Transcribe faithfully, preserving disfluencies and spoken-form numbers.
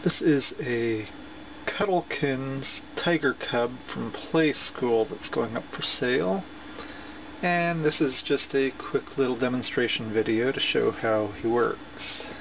This is a Cuddlekins tiger cub from Playskool that's going up for sale. And this is just a quick little demonstration video to show how he works.